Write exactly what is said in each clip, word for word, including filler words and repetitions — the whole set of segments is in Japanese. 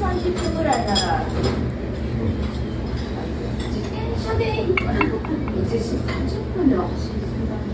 さんじゅっぷんぐらいなら自転車でいいかな。さんじゅっぷんでは走りすぎだね。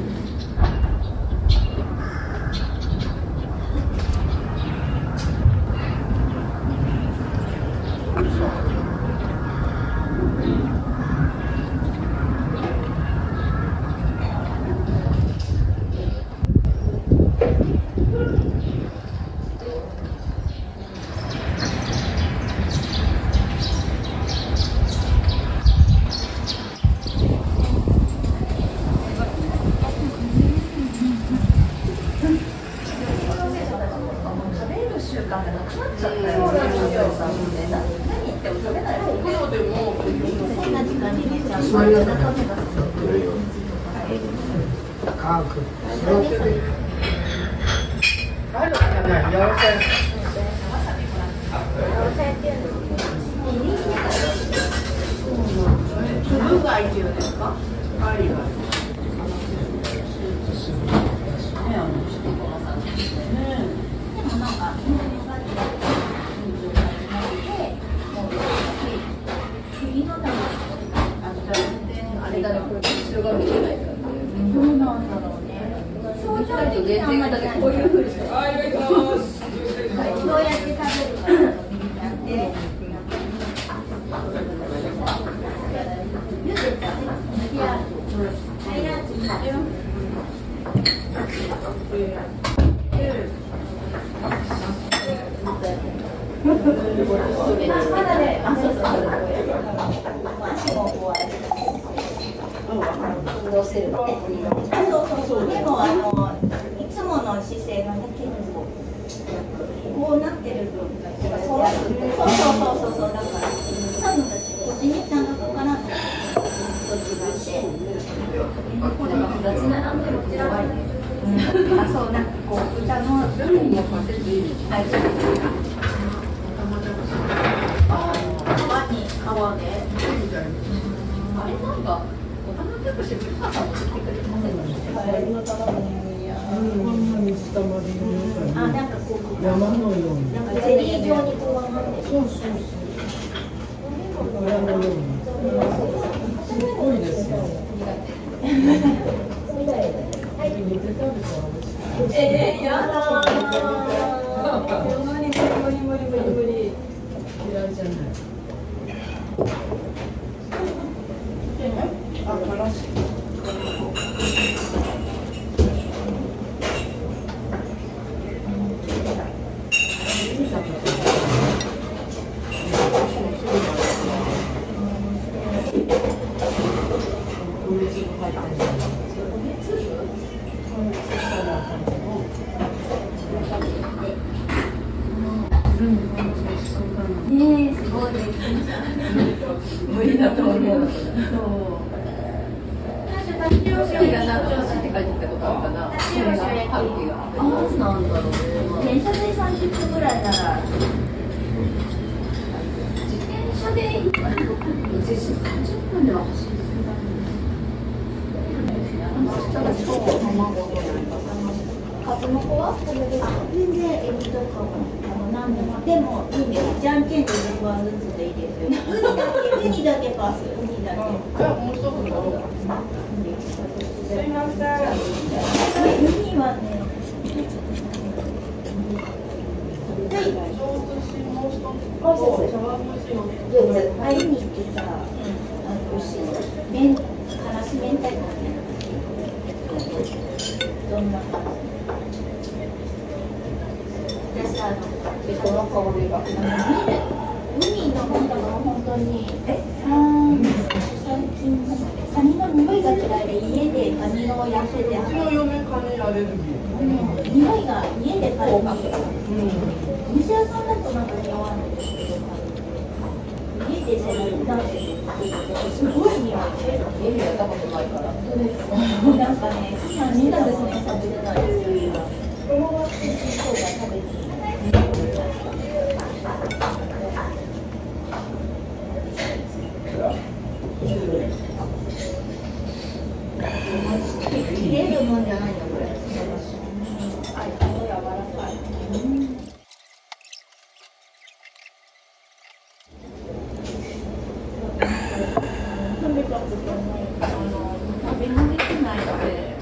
食べ慣れてないので。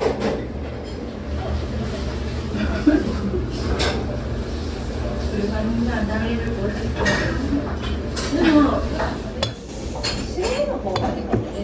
でも、白の方がいいかもね。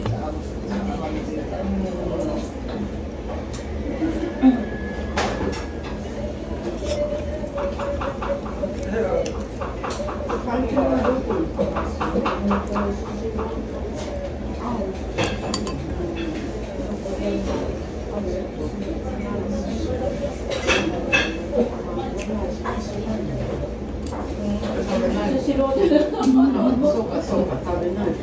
そうかそうか食べないと。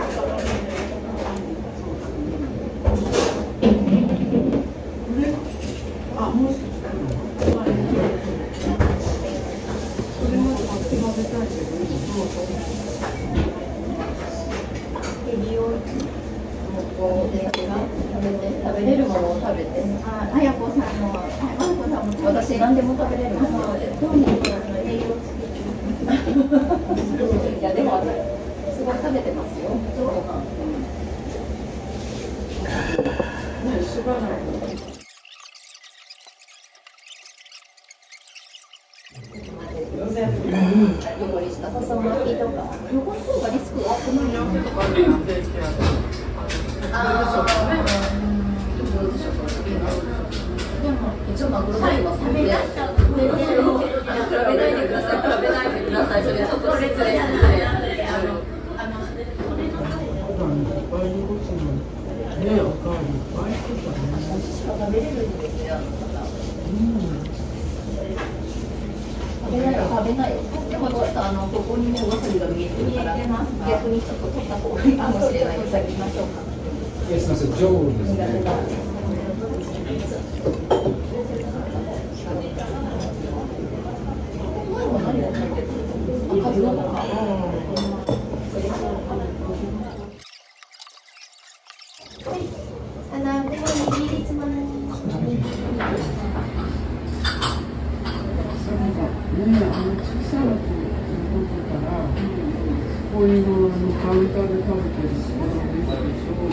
あ、もうそれも食べたいけど、 エビをこうで食べて食べれるものを食べて。あ、あやこさんのあやこさんも私何でも食べれる。どうにか栄養つけて。いやでもすごい食べてますよ。 ね、しばらく。 横にした細巻きとか、横の方がリスクが少ないな。でも一応マグロ最後食べないで食べないでください。食べないでください。それちょっと失礼失礼。 ね、おかわりいっぱいしてたね。 食べれるんですよ。食べないよ、食べないよ。でもちょっとあのここにね、わさびが見えてるから、逆にちょっと取った方がいいかもしれない。先行きましょうか。 いや、すみません、上手ですね。 数のか。あの、でも握りつまない。 ね、あの小さな子の時から、こういうのをカウンターで食べたりするのでいいでしょう。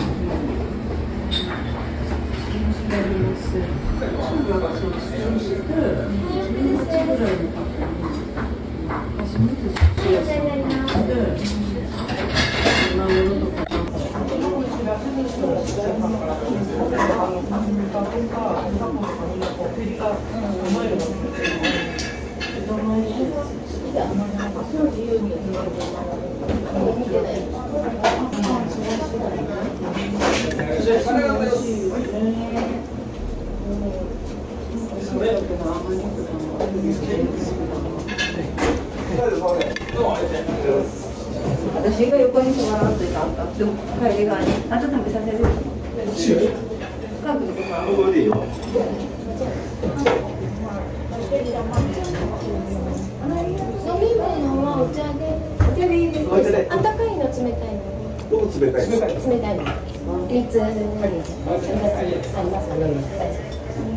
調べます。中学卒業して、じゅうはちぐらいの時に初めて知り合って、今頃とか。 私が横に座らんといかんか。でも帰り側にあと食べさせる。深くとか。飲み物はお茶で。お茶でいいです。あったかいの冷たいの。 僕冷たい。 冷たいの。三つありますあります。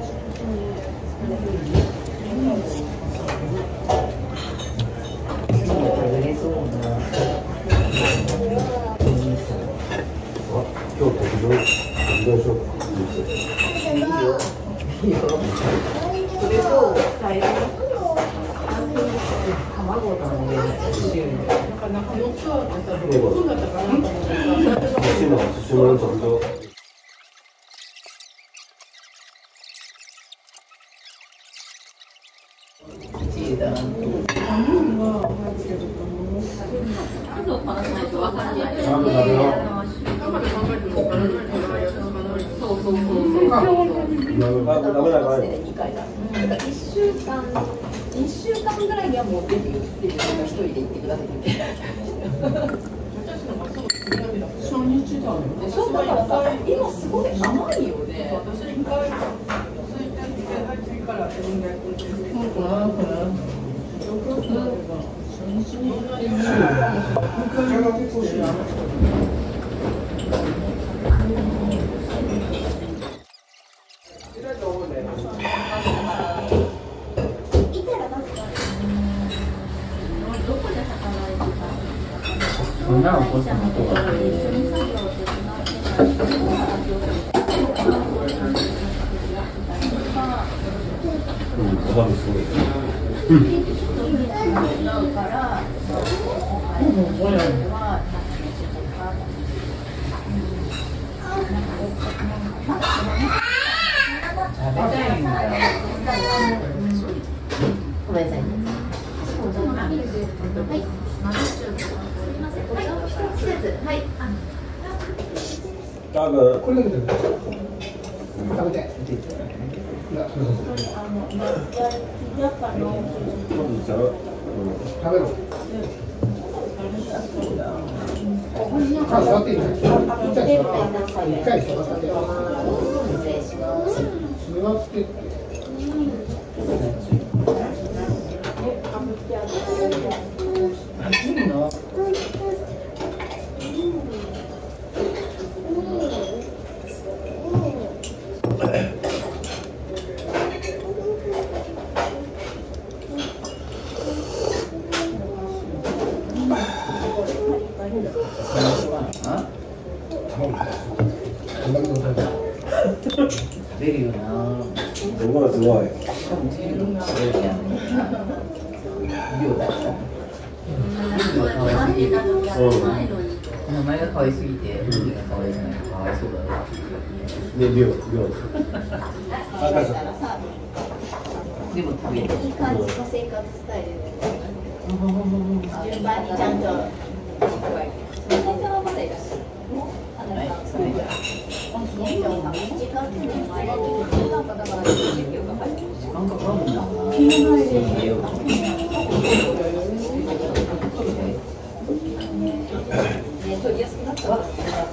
今日特上特上しようか。いいよ。 それと大量卵の上になんか中のツアーってさ、どこだったかなと思ってさ、 寿司の寿司の特上。 チーダーと何が入ってるかな。 数をこなさないとわからない。 ちゃんと食べよう。 そうそうそうそう。 食べないから。 二回だ。一週間一週間ぐらいにはもうデビューデビュー一人で行ってくださいって。 初日だね。 そうだからさ、今すごい甘いよね。 私一回ついてきて入ってから自分でやってる。初日に行ってみそんなお子様とか。 わさびすごい。うん。から、ごめんなさい。はい。 あのこれだけで食べて。いや、そうそうそう。食べろ。あ、座っていいね。一回座って。一回座って。座って。いいの。 食べるよな。 すごいすごい。 しかも次の食べるやん。量だした。名前が可愛すぎて、料理が可愛くないとかわいそうだな。 ね、量、量。あ、大丈でも食べる。 いい感じの生活スタイルで。順番にちゃんと。最初はまだいらっしゃる。 はい、それじゃあ。 時間かかるんだな。 取りやすくなったわ。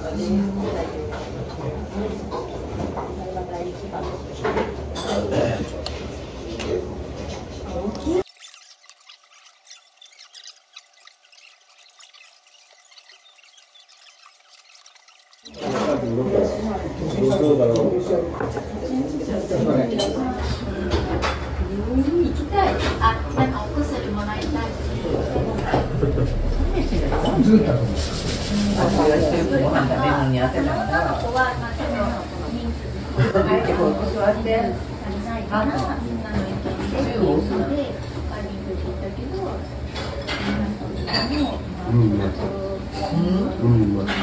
どうだろう。 行きたい。あ、なんかお薬もらいたい。 ずっと。 私が一人ご飯食べるのに汗だから。結構座って。あ、中央する。 うん、うまい。うん、うまい。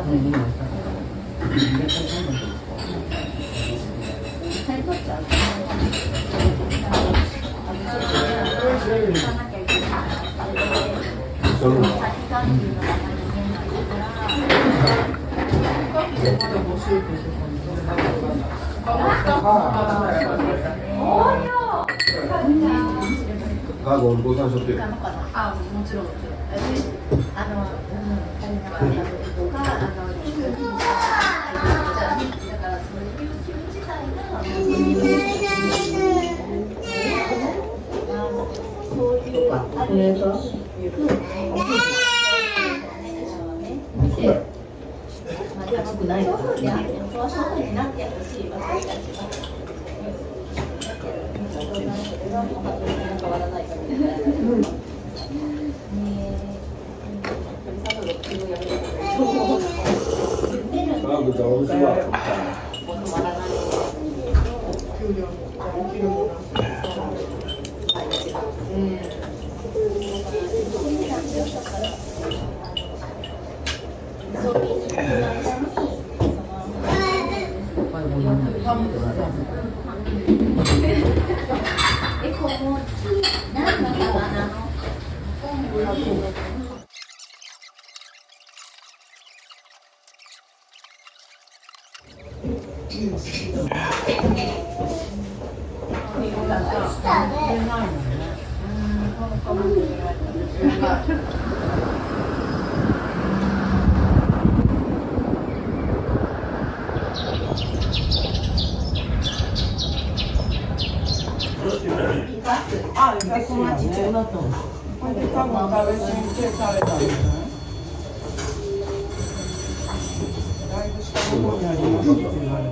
カードボタンしょってる。 あ、もちろんもちろん。あの、あの、だからその理由自体がそういうあれが見て、まあ高くないそういうふうにあって、そういうふうになってほしい私たちが。変わらないからね。 あ、ぐちゃおいしいわ。 え、ここ何の魚の？ あ、でこんなちっちゃいなったの。これで多分食べ過ぎて食べたんじゃない？だいぶ下の方にありますって言われたの。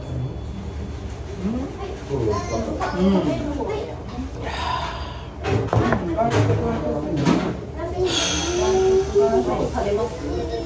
うん。うん。